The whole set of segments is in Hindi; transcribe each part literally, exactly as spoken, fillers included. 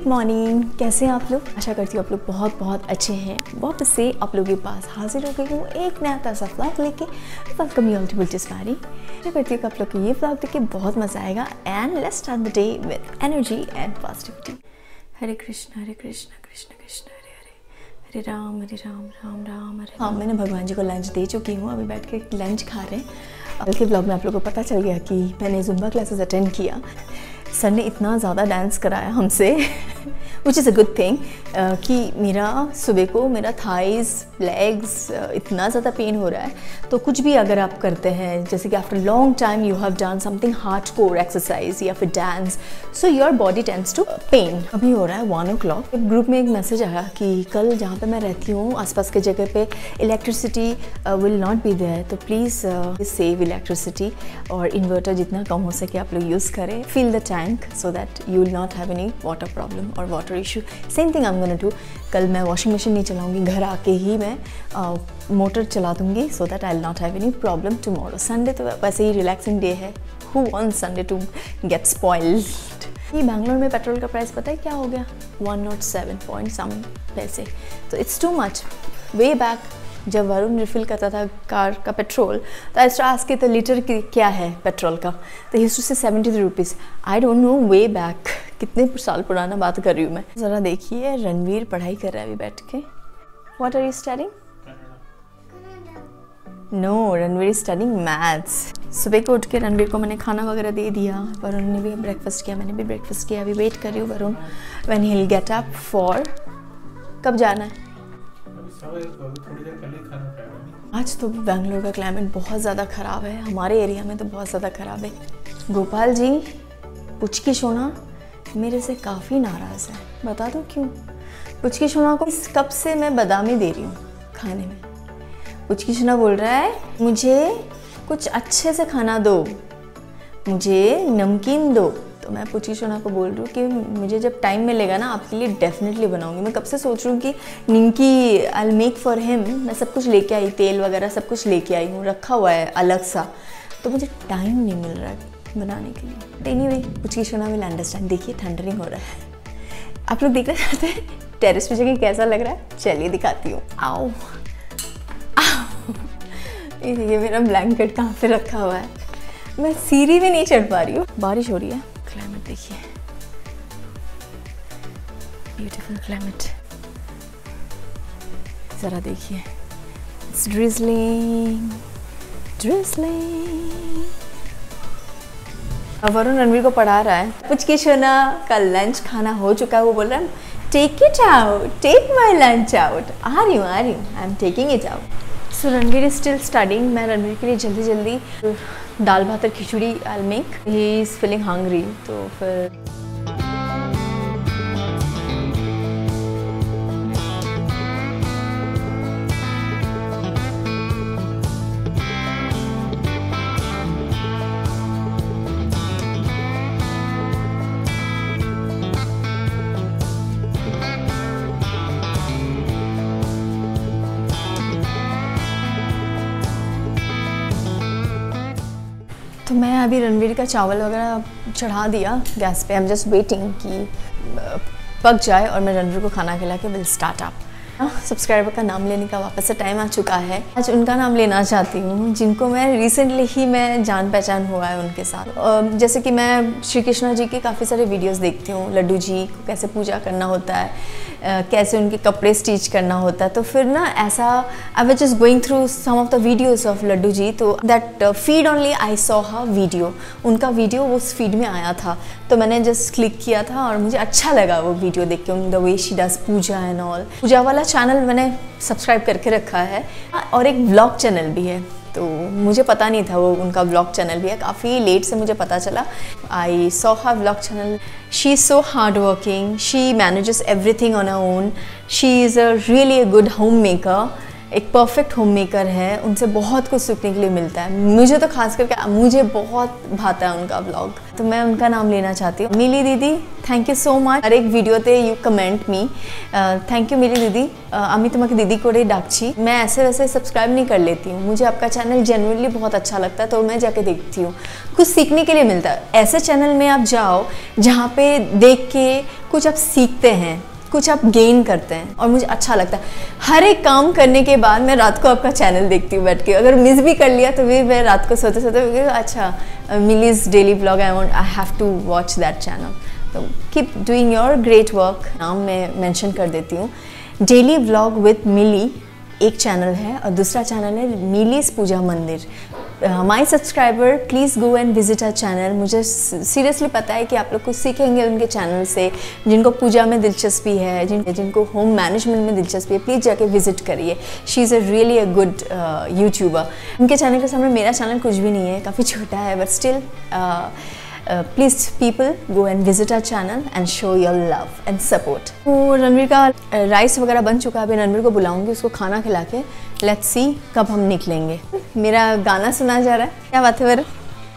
मॉर्निंग, कैसे हैं आप लोग? आशा करती हूँ आप लोग बहुत बहुत अच्छे हैं। वापस से आप लोगों के पास हाजिर हो गई हूँ एक नया ताज़ा व्लॉग लेके। Welcome you all to Bultis Mary. आशा करती हूँ कि आप लोग को ये व्लॉग देख के बहुत मज़ा आएगा। And let's start the day with energy and positivity. Hare Krishna Hare Krishna Krishna Krishna Hare Hare, Hare Ram Hare Ram Ram Ram Hare. हाँ, मैंने भगवान जी को लंच दे चुकी हूँ, अभी बैठ के लंच खा रहे हैं। कल के ब्लॉग में आप लोगों को पता चल गया कि मैंने जुम्बा क्लासेस अटेंड किया। सर ने इतना ज़्यादा डांस कराया हमसे which is a good thing कि मेरा सुबह को मेरा थाइज़ लेग्स इतना ज़्यादा पेन हो रहा है। तो कुछ भी अगर आप करते हैं, जैसे कि after long time you have done something hardcore exercise या फिर dance, so your body tends to pain. अभी हो रहा है वन ओ क्लॉक। ग्रुप में एक मैसेज आया कि कल जहाँ पे मैं रहती हूँ आसपास के जगह पे electricity will not be there, तो प्लीज़ सेव इलेक्ट्रिसिटी और इन्वर्टर जितना कम हो सके आप लोग यूज़ करें। Fill the tank so that you will not have any water problem और water issue. Same thing I am gonna do. कल मैं वॉशिंग मशीन नहीं चलाऊंगी, घर आके ही मैं मोटर चला दूंगी so that I will not have any problem tomorrow. Sunday तो वैसे ही रिलैक्सिंग डे है। Who wants Sunday to get spoiled. ये बैंगलोर में पेट्रोल का प्राइस पता है क्या हो गया? One not seven point some पैसे। तो it's too much. Way back जब वरुण रिफ़िल करता था कार का पेट्रोल, तो आई आस्क के तो लीटर की क्या है पेट्रोल का, तो ही से seventy three rupees. I don't know way back, कितने साल पुराना बात कर रही हूँ मैं। ज़रा देखिए, रणवीर पढ़ाई कर रहा है अभी बैठ के। What are you studying? No, Ranveer is studying maths. सुबह को उठ के रणवीर को मैंने खाना वगैरह दे दिया। वरुण ने भी ब्रेकफास्ट किया, मैंने भी ब्रेकफास्ट किया। अभी वेट कर रही हूँ Varun when he will get up for. कब जाना है? आज तो बेंगलोर का क्लाइमेट बहुत ज़्यादा ख़राब है, हमारे एरिया में तो बहुत ज़्यादा ख़राब है। गोपाल जी, पुचकी सोना मेरे से काफ़ी नाराज़ है। बता दो क्यों? पुचकी सोना को इस कप से मैं बादामी दे रही हूँ खाने में। पुचकी सोना बोल रहा है मुझे कुछ अच्छे से खाना दो, मुझे नमकीन दो। तो मैं पुचकी सोना को बोल रही हूँ कि मुझे जब टाइम मिलेगा ना आपके लिए डेफिनेटली बनाऊंगी। मैं कब से सोच रही हूँ कि nimki I will make for him. मैं सब कुछ लेके आई, तेल वगैरह सब कुछ लेके आई हूँ, रखा हुआ है अलग सा, तो मुझे टाइम नहीं मिल रहा है बनाने के लिए। एनीवे, पुचकी सोना विल अंडरस्टैंड। देखिए थंडरिंग हो रहा है। आप लोग देखना चाहते हैं टेरेस पे जाके कैसा लग रहा है? चलिए दिखाती हूँ। आओ आओ, ये मेरा ब्लैंकेट कहाँ पे रखा हुआ है। मैं सीढ़ी में नहीं चढ़ पा रही हूँ, बारिश हो रही है। क्लाइमेट देखिए, ब्यूटीफुल क्लाइमेट। जरा देखिए, it's drizzling drizzling. Varun Ranveer को पढ़ा रहा है। पुचकी सोना का लंच खाना हो चुका है। वो बोल रहा है take it out, take my lunch out. आ रही हूँ आ रही हूँ, I am taking it out. So Ranveer is still studying. मैं रणवीर के लिए जल्दी जल्दी दाल भात और खिचड़ी I will make. He is feeling hungry, तो फिर तो मैं अभी रणवीर का चावल वगैरह चढ़ा दिया गैस पे। आई एम जस्ट वेटिंग कि पक जाए और मैं रणवीर को खाना खिला के विल स्टार्ट अप। सब्सक्राइबर का नाम लेने का वापस से टाइम आ चुका है। आज उनका नाम लेना चाहती हूँ जिनको मैं रिसेंटली ही मैं जान पहचान हुआ है उनके साथ। जैसे कि मैं श्री कृष्णा जी के काफ़ी सारे वीडियोस देखती हूँ। लड्डू जी को कैसे पूजा करना होता है, कैसे उनके कपड़े स्टिच करना होता है। तो फिर ना ऐसा I was just going through some of the videos of Laddu ji, तो that feed only I saw her video. उनका वीडियो उस फीड में आया था, तो मैंने जस्ट क्लिक किया था और मुझे अच्छा लगा वो वीडियो देख के। The way she does puja and all. पूजा वाला चैनल मैंने सब्सक्राइब करके रखा है और एक व्लॉग चैनल भी है, तो मुझे पता नहीं था वो उनका व्लॉग चैनल भी है। काफ़ी लेट से मुझे पता चला। I saw her vlog channel. She is so hard working, she manages everything on her own, she is a really a good home maker एक परफेक्ट होम मेकर है, उनसे बहुत कुछ सीखने के लिए मिलता है। मुझे तो खास करके मुझे बहुत भाता है उनका ब्लॉग, तो मैं उनका नाम लेना चाहती हूँ। मिली दीदी, थैंक यू सो मच। हर एक वीडियोते you comment me, thank you Mili दीदी। আমি তোমাকে दीदी को डाकची। मैं ऐसे वैसे सब्सक्राइब नहीं कर लेती हूँ, मुझे आपका चैनल जेन्युइनली बहुत अच्छा लगता है, तो मैं जाके देखती हूँ, कुछ सीखने के लिए मिलता है। ऐसे चैनल में आप जाओ जहाँ पे देख के कुछ आप सीखते हैं, कुछ आप गेन करते हैं, और मुझे अच्छा लगता है। हर एक काम करने के बाद मैं रात को आपका चैनल देखती हूँ बैठ के, अगर मिस भी कर लिया तो भी मैं रात को सोते सोते अच्छा Mili's daily blog, I want I have to watch that channel. तो keep doing your great work. नाम मैं मेंशन कर देती हूँ, डेली व्लॉग विथ मिली एक चैनल है, और दूसरा चैनल है Mili's Puja Mandir. My subscriber please go and visit our channel. मुझे सीरियसली पता है कि आप लोग कुछ सीखेंगे उनके चैनल से, जिनको पूजा में दिलचस्पी है, जिन जिनको होम मैनेजमेंट में दिलचस्पी है, प्लीज़ जाके विजिट करिए। She is a really a good youtuber. उनके चैनल के सामने मेरा चैनल कुछ भी नहीं है, काफ़ी छोटा है, but still please people go and visit our channel and show your love and support. तो रणवीर का राइस वगैरह बन चुका है, अभी रणवीर को बुलाऊंगी उसको खाना खिला के। लेट्स सी कब हम निकलेंगे। मेरा गाना सुना जा रहा है, क्या बात है Varun?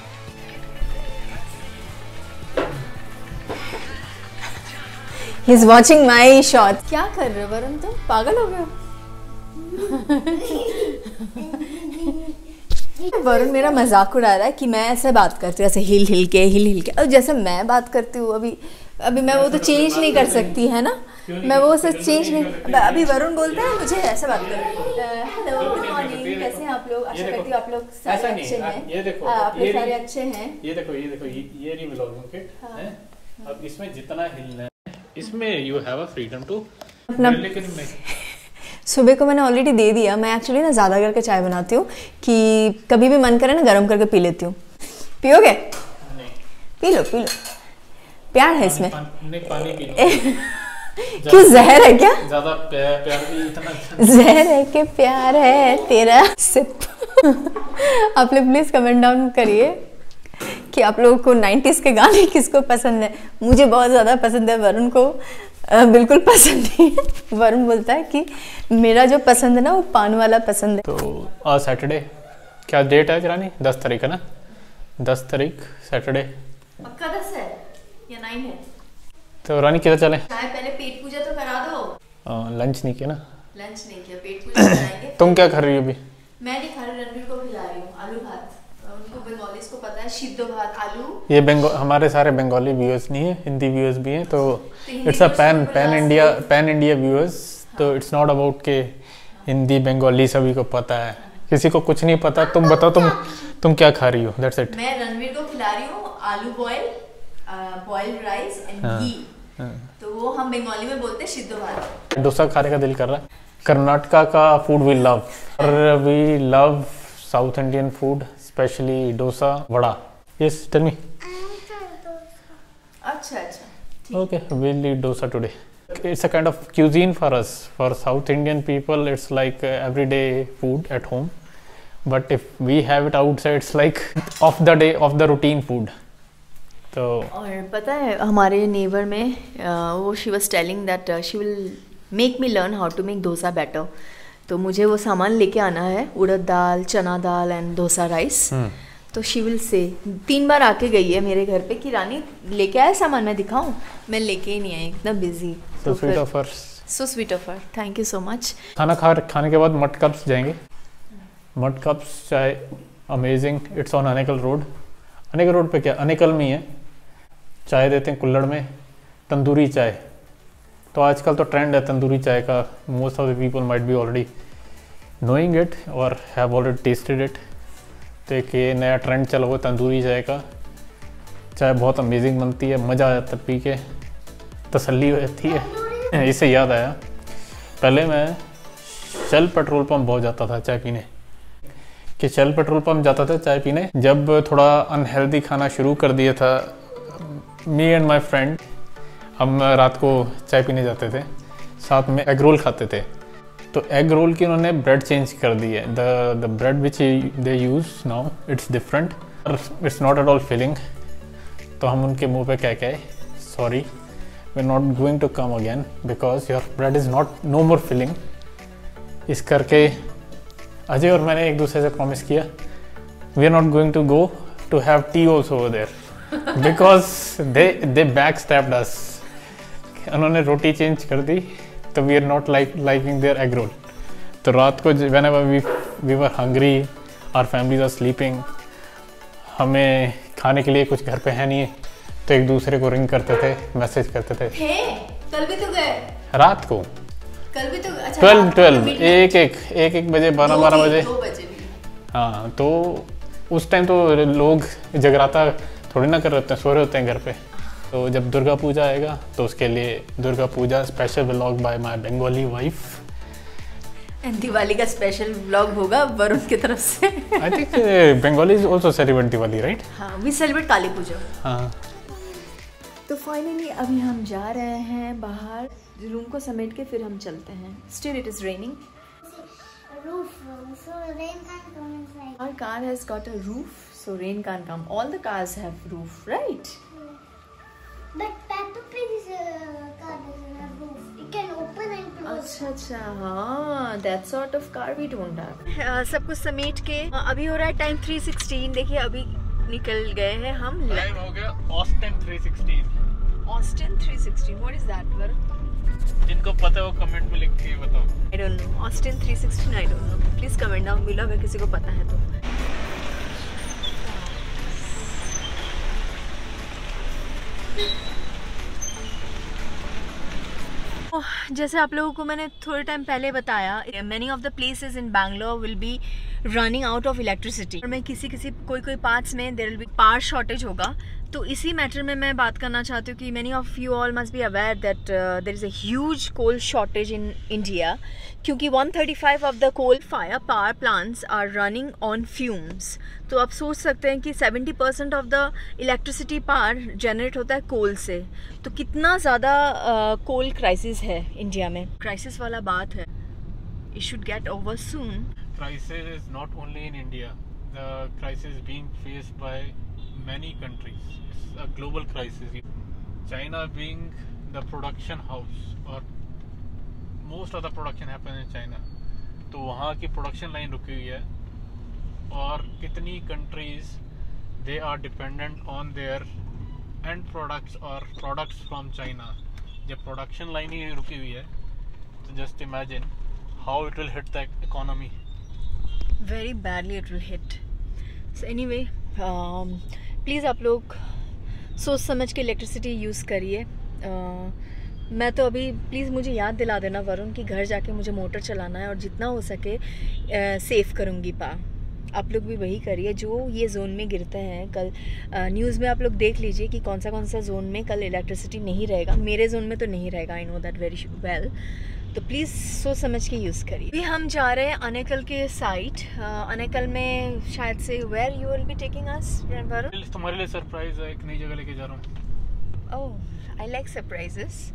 He is watching my shot. क्या कर रहे हो वरुण, तुम पागल हो गए हो? वरुण मेरा मजाक उड़ा रहा है कि मैं ऐसे बात करती हूँ, ऐसे हिल हिल के हिल हिल के, और जैसे मैं बात करती हूँ अभी अभी मैं वो तो चेंज नहीं कर सकती है ना, मैं वो से चेंज नहीं। अभी वरुण बोलता है मुझे ऐसे बात करो। हेलो गुड मॉर्निंग, कैसे हैं आप लोग? आशा करती हूँ आप लोग सारे अच्छे हैं। ये देखो, आप लोग सारे अच्छे हैं। ये देखो ये देखो ये रही व्लॉगिंग किट है। अब इसमें जितना हिलना है इसमें you have a freedom to, लेकिन मैं सुबह को मैंने ऑलरेडी दे दिया। मैं एक्चुअली ना ज़्यादा करके चाय बनाती हूँ कि कभी भी मन करे ना गरम करके पी लेती हूँ। पियोगे? नहीं। पी लो पी लो, प्यार है इसमें। नहीं पानी पी लो। क्यों, जहर है क्या? ज़्यादा प्यार प्यार भी इतना जहर है कि प्यार है तेरा सिप। आप लोग प्लीज़ कमेंट डाउन करिए कि आप लोगों को नाइन्टीज़ के गाने किसको पसंद है। मुझे बहुत ज़्यादा पसंद है, वरुण को आ, बिल्कुल पसंद नहीं है। वरुण बोलता है कि मेरा जो पसंद है ना वो पान वाला पसंद है। तो आज सैटरडे, क्या डेट है रानी? दस तारीख है ना? दस तारीख सैटरडे। पक्का दस है या नाइन है? तो रानी किधर चले? चाहे पहले पेट पूजा तो करा दो। आ, लंच नहीं किया ना? लंच नहीं किया, पेट पूजा कराएंगे। तुम क्या कर रही हो अभी? मैं नहीं खा रही, रणवीर को खिला रही हूँ आलू भात। उनको बंगालीज को पता है सिद्धो भात आलू। ये बंगाल हमारे सारे बंगाली व्यूअर्स नहीं है, हिंदी व्यूअर्स भी हैं, तो it's a pan pan India pan India viewers. तो इट्स नॉट अबाउट के हिंदी बंगाली सभी को पता है, किसी को कुछ नहीं पता। तुम बताओ तुम तुम क्या खा रही हो? That's it. मैं रणवीर को खिला रही हूँ आलू boil, boiled rice and ghee. तो वो हम बंगाली में बोलते हैं सिद्धो भात। डोसा खाने का दिल कर रहा है। कर्नाटका का फूड वी लव, और we love south Indian food, specially dosa vada. Yes tell me. अच्छा अच्छा, okay we'll eat dosa today. It's a kind of cuisine for us, for South Indian people. It's like uh, everyday food at home, but if we have it outside it's like off the day, of the routine food. तो और पता है हमारे नेबर में uh, वो she was telling that she will make me learn how to make dosa better. तो मुझे वो सामान लेके आना है, उड़द दाल, चना दाल एंड डोसा राइस। तो शी विल से तीन बार आके गई है मेरे घर पे कि रानी लेके आया सामान, मैं दिखाऊं, मैं लेके ही नहीं आई, इतना busy. So sweet of her, so sweet of her, thank you so much. खाना खा खाने के बाद मट कप्स जाएंगे। मट कप्स चाय amazing, it's on Anekal road. Anekal road पे क्या, अनेकल में ही है। चाय देते हैं कुल्हड़ में, तंदूरी चाय। तो आजकल तो ट्रेंड है तंदूरी चाय का, most of the people might be already knowing it और हैव ऑलरेडी टेस्टेड इट। तो एक ये नया ट्रेंड चला हुआ तंदूरी चाय का। चाय बहुत अमेजिंग बनती है, मज़ा आ जाता है पी के, तसल्ली हो जाती है। इससे याद आया, पहले मैं शेल पेट्रोल पंप बहुत जाता था चाय पीने, कि शेल पेट्रोल पंप जाता था चाय पीने। जब थोड़ा अनहेल्दी खाना शुरू कर दिया था, मी एंड माई फ्रेंड, हम रात को चाय पीने जाते थे, साथ में एग रोल खाते थे। तो एग रोल की उन्होंने ब्रेड चेंज कर दी है। The the bread which they use now it's different, it's not at all filling. तो हम उनके मुंह पे कह के sorry, we are not going to come again because your bread is not no more filling. इस करके अजय और मैंने एक दूसरे से प्रॉमिस किया we are not going to go to have tea also over there because they they back stabbed us. उन्होंने रोटी चेंज कर दी तो we are not like liking their egg roll. तो रात को whenever we we were hungry our families are sleeping, हमें खाने के लिए कुछ घर पे है नहीं, तो एक दूसरे को रिंग करते थे, मैसेज करते थे। हे, कल भी तो गए रात को कल भी तो अच्छा ट्वेल्व ट्वेल्व एक एक एक एक बजे बारह बारह बजे दो बजे भी। हाँ, तो उस टाइम तो लोग जगराता थोड़ी ना कर रहे होते हैं, सो रहे होते हैं घर पे। तो जब दुर्गा पूजा आएगा तो उसके लिए Durga Puja special vlog by my Bengali wife. And Diwali का स्पेशल व्लॉग होगा वरुण की तरफ से। I think Bengalis also celebrate Diwali, right? हाँ, वी सेलिब्रेट काली पूजा। हाँ। तो फाइनली अभी हम जा रहे हैं बाहर, रूम को समेट के फिर हम चलते हैं। Still it is raining. Roof, so rain can't come inside. Our car has got a roof, so rain can't come. All the cars have roof, right? But Peppa Pig's uh, car doesn't have roof. It can open and close. अच्छा अच्छा, हाँ, that sort of car we don't have. uh, सब कुछ समेट के uh, अभी हो रहा है टाइम थ्री सिक्सटीन। देखिए अभी निकल गए हैं हम। टाइम हो गया Austin three sixteen. Austin three sixteen, what is that, Varun? जिनको पता है वो कमेंट में लिख के बताओ। I don't know. Austin three sixteen, I don't know. Please comment down below अगर किसी को पता है तो। जैसे आप लोगों को मैंने थोड़े टाइम पहले बताया, many of the places in Bangalore will be running out of electricity। और मैं किसी किसी कोई कोई पार्ट्स में there will be power shortage होगा। तो इसी मैटर में मैं बात करना चाहती हूँ कि many of you all must be aware that uh, there is a huge coal shortage in India, क्योंकि one thirty-five of the coal fire power plants are running on fumes। तो आप सोच सकते हैं कि seventy percent of the electricity power generate होता है कोल से। तो कितना ज़्यादा कोल क्राइसिस है इंडिया में। क्राइसिस वाला बात है, it should get over soon। Crisis is not only in India. The crisis is being faced by many countries. It's a global crisis. China being the production house, or most of the production happens in China. तो वहाँ की प्रोडक्शन लाइन रुकी हुई है, और कितनी countries they are dependent on their end products or products from China। जब प्रोडक्शन लाइन ही रुकी हुई है तो just imagine how it will hit the economy। Very badly it will hit। So anyway, um, please आप लोग सोच समझ के इलेक्ट्रिसिटी यूज़ करिए। uh, मैं तो अभी प्लीज़ मुझे याद दिला देना वरुण कि घर जाके मुझे मोटर चलाना है, और जितना हो सके सेव uh, करूँगी पा। आप लोग भी वही करिए जो ये जोन में गिरते हैं। कल न्यूज़ में आप लोग देख लीजिए कि कौन सा कौन सा जोन में कल इलेक्ट्रिसिटी नहीं रहेगा। मेरे जोन में तो नहीं रहेगा, I know that very well. तो प्लीज़ सोच समझ के यूज़ करिए। अभी हम जा रहे हैं अनेकल के साइड। अनेकल में शायद से where you will be taking us Varun? तुम्हारे लिए सरप्राइज है, एक नई जगह लेके जा रहा हूँ। Oh, I like surprises.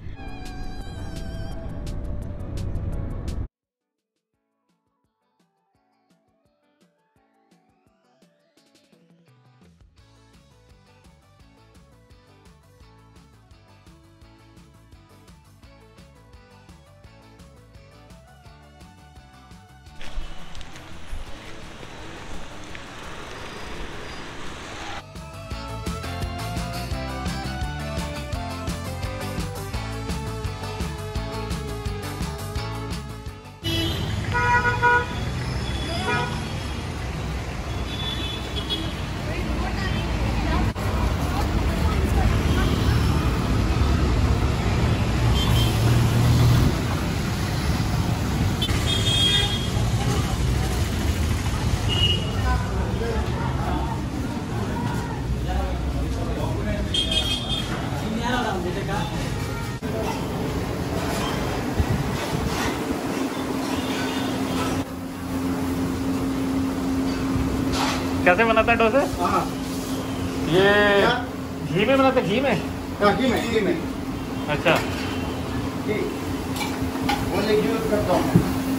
कैसे बनाता है डोसे? हाँ, ये घी में बनाते हैं? घी में? हाँ, घी में, घी में। अच्छा, घी। ओनली घी यूज करता हूँ।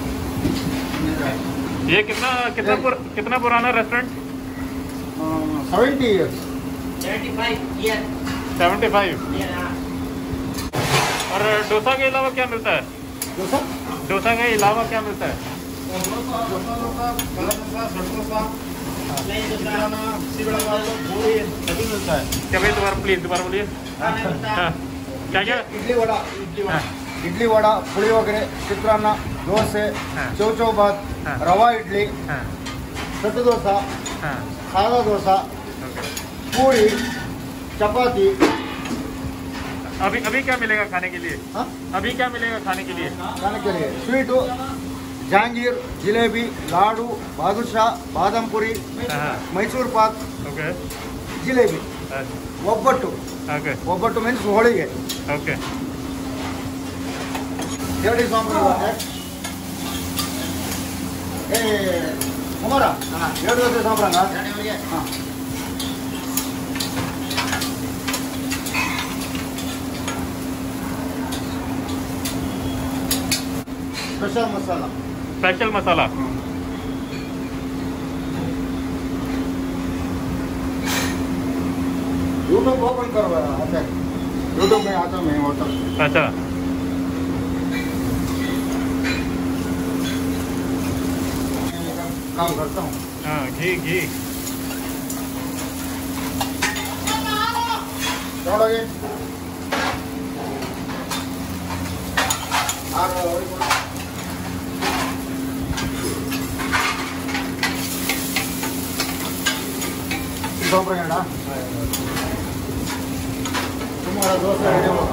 ये कितना कितना पुर, कितना पुराना restaurant? Seventy years. Seventy five. और डोसा के अलावा क्या मिलता है? डोसा? डोसा के अलावा क्या मिलता है? क्या भाई दोबारा प्लीज दोबारा बोलिए। क्या क्या? इडली वडा, इडली वडा, इडली वडा, पुಳಿयोगरे, चित्रान्न, दोसे, चौचौबात, रवा इडली, सत्तू डोसा, सादा डोसा, पूरी, चपाती। अभी अभी क्या मिलेगा खाने के लिए? हाँ? अभी क्या मिलेगा खाने के लिए? खाने के लिए स्वीटू, जहांगीर, जिलेबी, लाडू, बादुशाह, बादाम पूरी, मैसूर पाक, ओके, जिलेबी, ಒಬ್ಬಟ್ಟು, ओके, ಒಬ್ಬಟ್ಟು ಮೀನ್ಸ್ ಹೋಳಿಗೆ, ओके, ಎರಡು ಸಾಂಬಾರು ಏ ಕುಮಾರ ಎರಡು ದೋಸೆ ಸಾಂಬಾರಂಗ ಹಾಂ special masala special masala. YouTube open करो आते यूट्यूब में आता मैं होटल अच्छा, काम करता हूँ। हाँ, घी घी ನೋಡೋಗಿ ಸೋಪ್ರಗಂಡ ಸುಮಾರು ದೋಸೆ ರೆಡಿ ಹೋಗ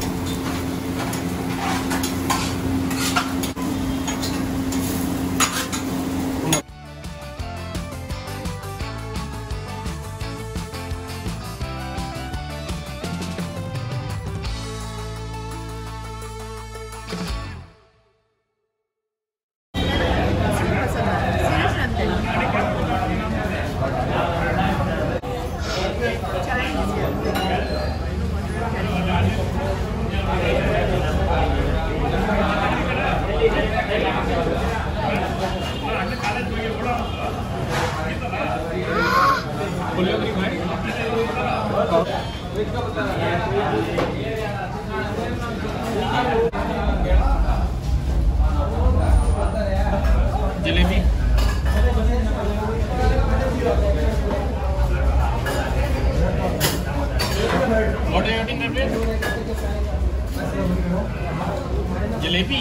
jalebi What are you eating, Navneet? Jalebi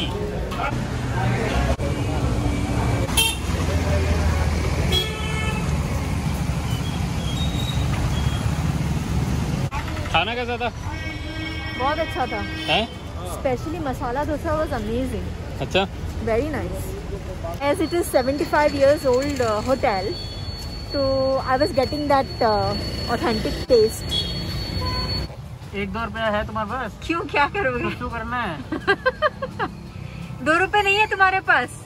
खाना कैसा था? बहुत अच्छा था। है? Specially masala dosa was amazing. अच्छा, Very nice. As it is seventy-five years old uh, hotel, so I was getting that uh, authentic taste. एक दो रुपया है तुम्हारे पास? क्यों, क्या करोगे? क्यों करना है? दो रुपए नहीं है तुम्हारे पास?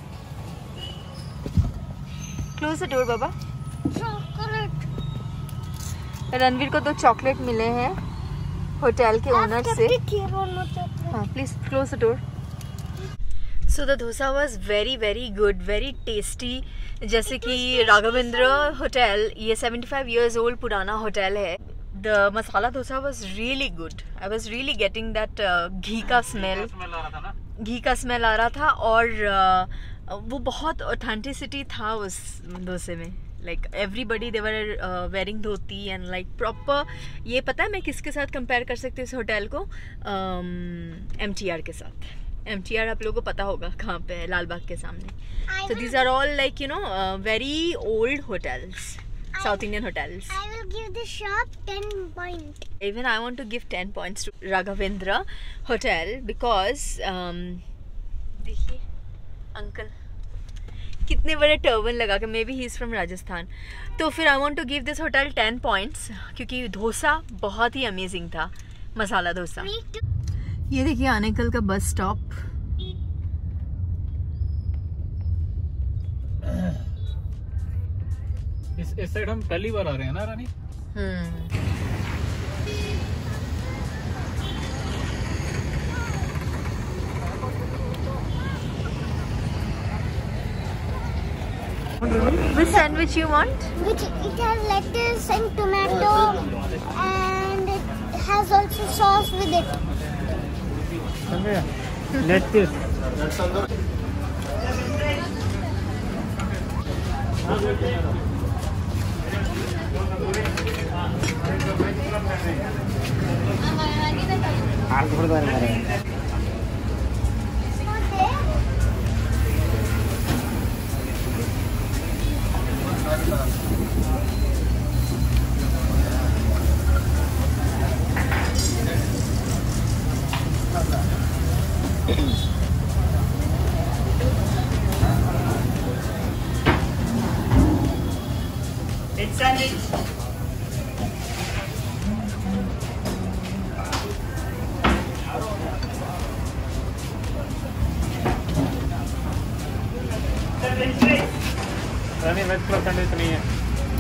क्लोज द डोर बाबा। चॉकलेट रणवीर को दो चॉकलेट मिले हैं होटल के ओनर से। हाँ, please close the door. So the dosa was very very good, very tasty. जैसे कि राघवेंद्र होटल, ये सेवेंटी फाइव ईयर्स ओल्ड पुराना होटल है। The masala dosa was really good. I was really getting that ghee का स्मेल, घी का स्मेल आ रहा था और uh, वो बहुत ऑथेंटिसिटी था उस डोसे में। Like everybody they were wearing dhoti and like proper. ये पता है मैं किसके साथ कंपेयर कर सकती हूँ इस होटल को? एम टी आर के साथ। एम टी आर आप लोगों को पता होगा कहाँ पे है, लाल बाग के सामने। So these are all like you know uh, very old hotels, South Indian hotels. I will give the shop ten point. Even I want to give ten points to Raghavendra Hotel because um, देखिए अंकल कितने बड़े टर्बन लगा के, maybe he is from Rajasthan. तो फिर I want to give this hotel ten points क्योंकि डोसा बहुत ही अमेजिंग था, मसाला डोसा। ये देखिए आनेकल का बस स्टॉप। इस इस साइड हम पहली बार आ रहे हैं ना रानी? Hmm Which sandwich you want? Which it has lettuce and tomato and it has also sauce with it. Lettuce. नहीं वेज क्लब सैंडविच नहीं है।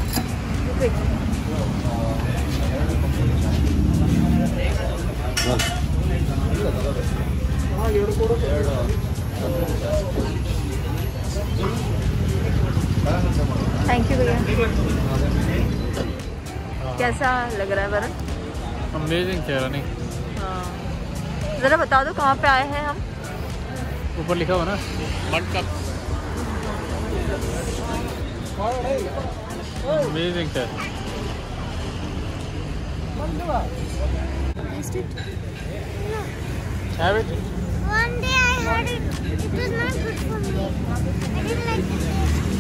थैंक यू भैया। कैसा लग रहा है वरुण? अमेजिंग चेहरा नहीं। हाँ ज़रा बता दो कहाँ पे आए हैं हम? ऊपर लिखा हुआ ना मड कप। अमेजिंग चेहरा। Have it? One day I heard it. It was not good for me. I didn't like the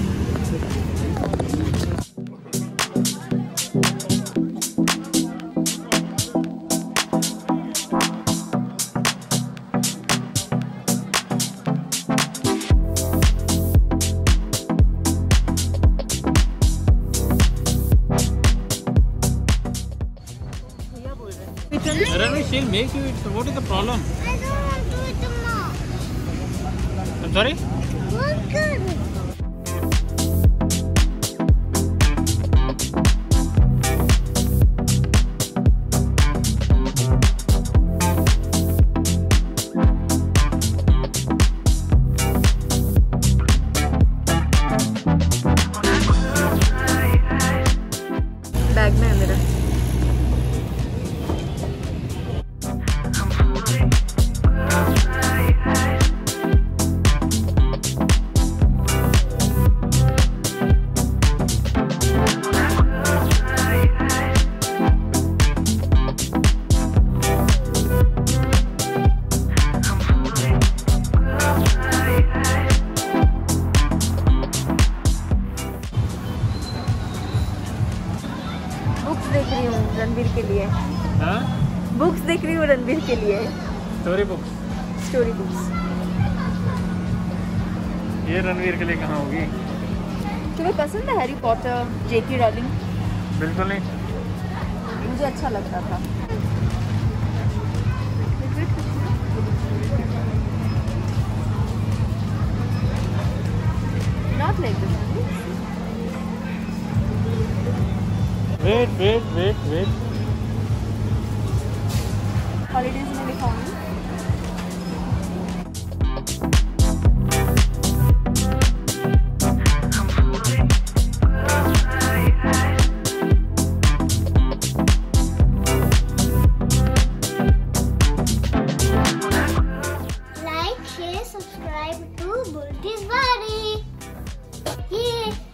Ranveer, she'll make you eat. So what is the problem? I don't want to eat them now. I'm sorry? Not good. Bag में है मेरा। देख रही हूँ रणवीर के लिए। हाँ? बुक्स देख रही हूँ रणवीर के लिए। Story books. Story books. ये रणवीर के लिए कहाँ होगी? तुम्हें पसंद है हैरी पॉटर, जेके रॉलिंग? बिल्कुल नहीं। मुझे अच्छा लगता था। Not like this. Wait, wait, wait, wait. Holidays में लिखा हूँ। Like, share, subscribe to Bulti's Body. Yeah.